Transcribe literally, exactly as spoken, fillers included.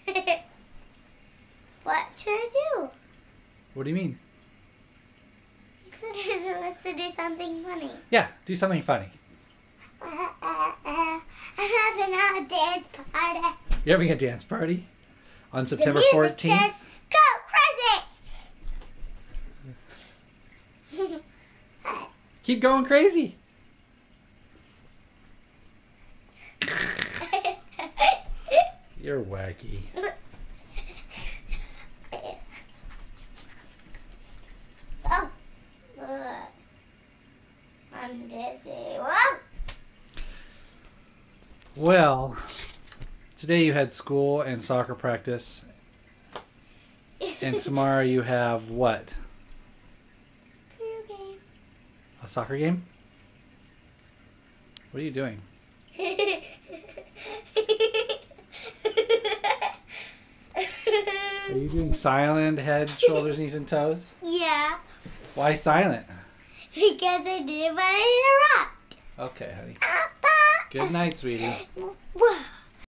What should I do? What do you mean? You said you're supposed to do something funny. Yeah, do something funny. Uh, uh, uh, I'm having a dance party. You're having a dance party on September the music fourteenth? says, go crazy! Keep going crazy. You're wacky. Oh. Uh, I'm dizzy. Whoa. Well, today you had school and soccer practice. And tomorrow you have what? Video game. A soccer game? What are you doing? Are you doing silent, head, shoulders, knees, and toes? Yeah. Why silent? Because I didn't want to interrupt. Okay, honey. Papa. Good night, sweetie. Whoa.